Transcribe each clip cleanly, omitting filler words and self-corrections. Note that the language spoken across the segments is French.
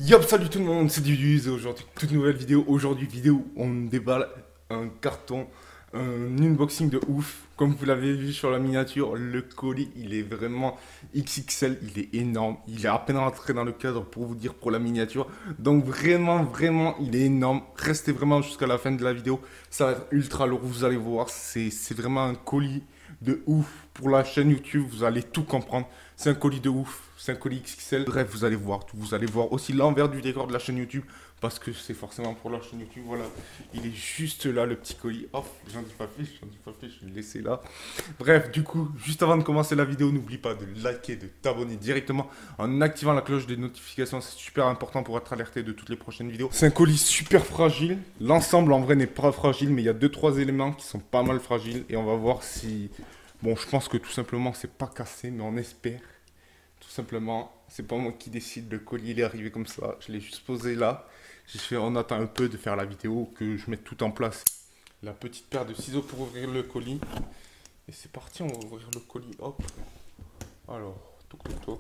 Yop, salut tout le monde, c'est Duduz et aujourd'hui, toute nouvelle vidéo. Aujourd'hui, vidéo où on déballe un carton, un unboxing de ouf. Comme vous l'avez vu sur la miniature, le colis, il est vraiment XXL, il est énorme. Il est à peine rentré dans le cadre pour vous dire pour la miniature. Donc vraiment, il est énorme. Restez vraiment jusqu'à la fin de la vidéo. Ça va être ultra lourd, vous allez voir. C'est vraiment un colis de ouf pour la chaîne YouTube. Vous allez tout comprendre. C'est un colis de ouf. C'est un colis XXL. Bref, vous allez voir tout. Vous allez voir aussi l'envers du décor de la chaîne YouTube. Parce que c'est forcément pour la chaîne YouTube. Voilà. Il est juste là, le petit colis. Hop, j'en dis pas plus. Je vais le laisser là. Bref, du coup, juste avant de commencer la vidéo, n'oublie pas de liker, de t'abonner directement en activant la cloche des notifications. C'est super important pour être alerté de toutes les prochaines vidéos. C'est un colis super fragile. L'ensemble, en vrai, n'est pas fragile. Mais il y a 2-3 éléments qui sont pas mal fragiles. Et on va voir si... Bon, je pense que tout simplement, c'est pas cassé. Mais on espère. Tout simplement, c'est pas moi qui décide, le colis il est arrivé comme ça, je l'ai juste posé là. J'ai fait, on attend un peu de faire la vidéo, que je mette tout en place. La petite paire de ciseaux pour ouvrir le colis. Et c'est parti, on va ouvrir le colis, hop. Alors, toc.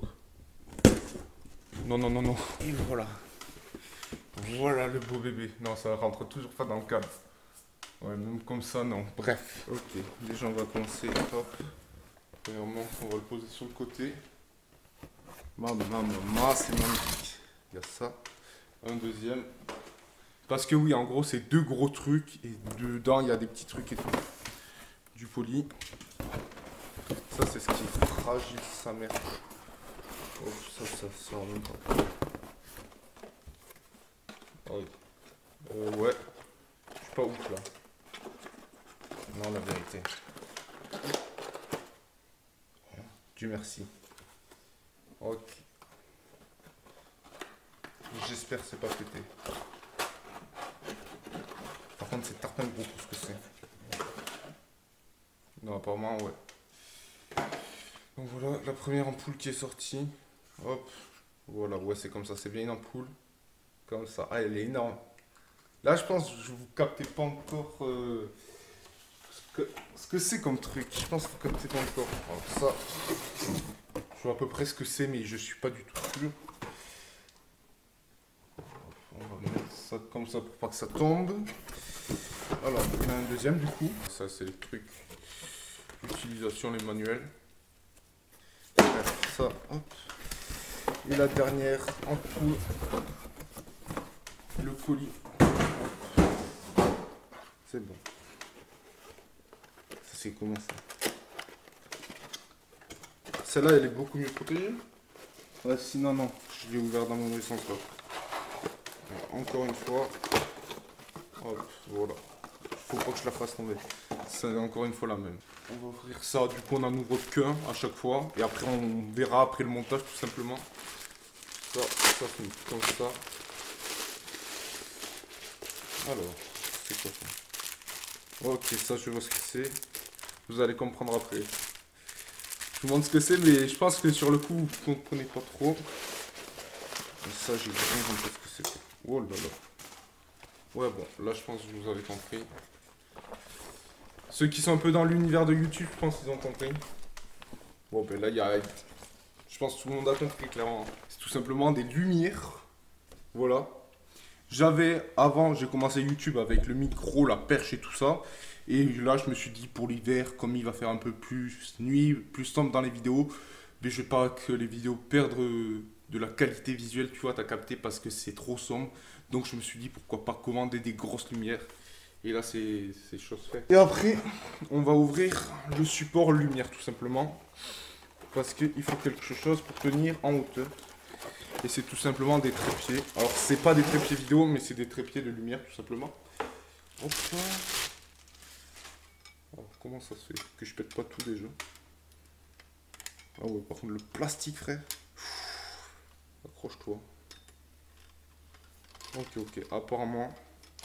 Non. Et voilà. Voilà le beau bébé. Non, ça rentre toujours pas dans le cadre. Ouais, même comme ça, non. Bref, ok. Déjà, on va commencer, hop. Premièrement, on va le poser sur le côté. Maman, c'est magnifique. Il y a ça. Un deuxième. Parce que oui, en gros, c'est deux gros trucs. Et dedans, il y a des petits trucs et tout. Du poli. Ça, c'est ce qui est fragile, sa mère. Oh, ça sort en même temps. Oh, oui. Ouais. Je suis pas ouf, là. Non, la vérité. Dieu merci. Ok. J'espère que c'est pas pété. Par contre, c'est tarpin gros pour ce que c'est. Non, apparemment, ouais. Donc voilà, la première ampoule qui est sortie. Hop. Voilà, ouais, c'est comme ça. C'est bien une ampoule. Comme ça. Ah, elle est énorme. Là, je pense que je vous captez pas encore ce que c'est comme truc. Je pense que vous captez pas encore. Alors ça, je vois à peu près ce que c'est, mais je suis pas du tout sûr. On va mettre ça comme ça pour pas que ça tombe. Alors, il y en a un deuxième du coup. Ça, c'est les trucs d'utilisation, les manuels. Bref, ça, hop. Et la dernière ampoule. Le colis. C'est bon. Ça, c'est comment ça? Celle-là, elle est beaucoup mieux protégée. Ouais, sinon, non. Je l'ai ouvert dans mon sens là. Encore une fois. Hop, voilà. Faut pas que je la fasse tomber. C'est encore une fois la même. On va ouvrir ça, du coup on en ouvre qu'un à chaque fois. Et après on verra après le montage tout simplement. Ça c'est comme ça. Alors, c'est quoi ça? Ok, ça je vois ce que c'est. Vous allez comprendre après. Je vous montre ce que c'est, mais je pense que sur le coup vous comprenez pas trop. Et ça j'ai vraiment compris ce que c'est. Oh là là. Ouais bon, là je pense que vous avez compris. Ceux qui sont un peu dans l'univers de YouTube, je pense qu'ils ont compris. Bon ben là il y a... Je pense que tout le monde a compris clairement. C'est tout simplement des lumières. Voilà. Avant j'ai commencé YouTube avec le micro, la perche et tout ça. Et là je me suis dit pour l'hiver, comme il va faire un peu plus nuit, plus sombre dans les vidéos, mais je veux pas que les vidéos perdent de la qualité visuelle, tu vois, t'as capté, parce que c'est trop sombre. Donc je me suis dit pourquoi pas commander des grosses lumières. Et là, c'est chose faite. Et après, on va ouvrir le support lumière, tout simplement. Parce qu'il faut quelque chose pour tenir en hauteur. Et c'est tout simplement des trépieds. Alors, c'est pas des trépieds vidéo, mais c'est des trépieds de lumière, tout simplement. Hop là. Alors, comment ça se fait que je pète pas tout déjà? Ah ouais, par contre, le plastique, frère. Accroche-toi. Ok. Apparemment...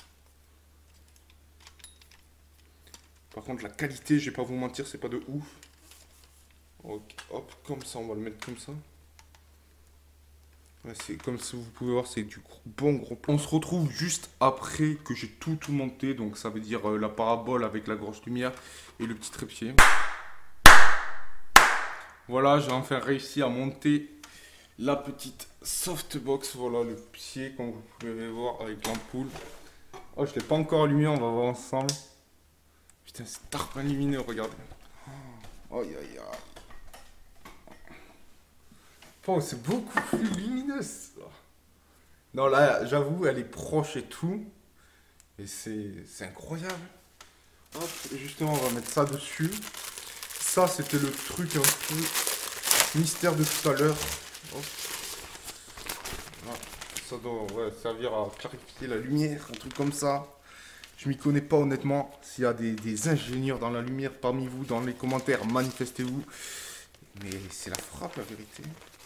Par contre, la qualité, je vais pas vous mentir, c'est pas de ouf. Ok, hop, comme ça, on va le mettre comme ça. Ouais, c'est comme ça, vous pouvez voir, c'est du bon gros plan. On se retrouve juste après que j'ai tout monté. Donc, ça veut dire la parabole avec la grosse lumière et le petit trépied. Voilà, j'ai enfin réussi à monter la petite softbox, voilà le pied comme vous pouvez voir avec l'ampoule. Oh, je l'ai pas encore allumé, on va voir ensemble. Putain, c'est tarpin lumineux, regardez. Oh, aïe aïe aïe. Oh, c'est beaucoup plus lumineux ça. Non, là, j'avoue, elle est proche et tout. Et c'est incroyable. Hop, et justement, on va mettre ça dessus. Ça, c'était le truc un peu mystère de tout à l'heure. Hop. Voilà. Ça doit servir à clarifier la lumière, un truc comme ça. Je m'y connais pas honnêtement. S'il y a des ingénieurs dans la lumière parmi vous, dans les commentaires, manifestez-vous. Mais c'est la frappe, la vérité.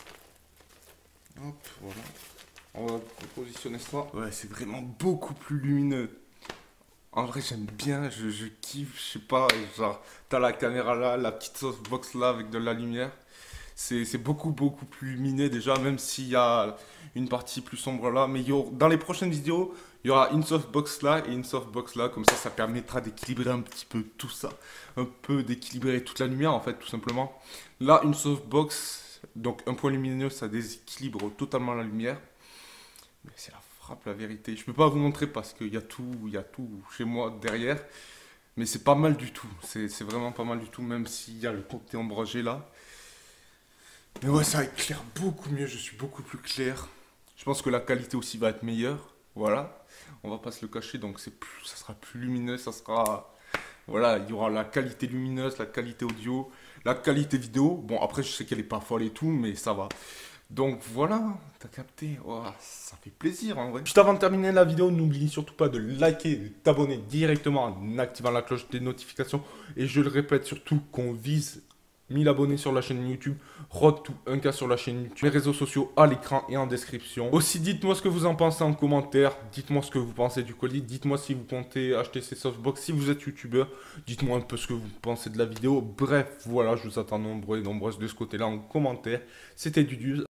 Hop, voilà. On va positionner ça. Ouais, c'est vraiment beaucoup plus lumineux. En vrai, j'aime bien, je kiffe, je sais pas, genre, t'as la caméra là, la petite softbox là avec de la lumière. C'est beaucoup plus lumineux déjà, même s'il y a une partie plus sombre là. Mais dans les prochaines vidéos, il y aura une softbox là et une softbox là. Comme ça permettra d'équilibrer un petit peu tout ça. Un peu d'équilibrer toute la lumière en fait, tout simplement. Là, une softbox, donc un point lumineux, ça déséquilibre totalement la lumière. Mais c'est la frappe, la vérité. Je peux pas vous montrer parce qu'il y a tout chez moi derrière. Mais c'est pas mal du tout. C'est vraiment pas mal du tout, même s'il y a le côté ombragé là. Mais ouais, ça éclaire beaucoup mieux, je suis beaucoup plus clair. Je pense que la qualité aussi va être meilleure. Voilà, on va pas se le cacher, donc ça sera plus lumineux, ça sera... Voilà, il y aura la qualité lumineuse, la qualité audio, la qualité vidéo. Bon, après, je sais qu'elle est pas folle et tout, mais ça va. Donc voilà, t'as capté. Oh, ça fait plaisir en vrai. Juste avant de terminer la vidéo, n'oublie surtout pas de liker, de t'abonner directement en activant la cloche des notifications. Et je le répète surtout qu'on vise 1000 abonnés sur la chaîne YouTube, road to 1K sur la chaîne YouTube, les réseaux sociaux à l'écran et en description. Aussi, dites-moi ce que vous en pensez en commentaire, dites-moi ce que vous pensez du colis, dites-moi si vous comptez acheter ces softbox, si vous êtes youtubeur, dites-moi un peu ce que vous pensez de la vidéo. Bref, voilà, je vous attends nombreux et nombreuses de ce côté-là en commentaire. C'était Dudu.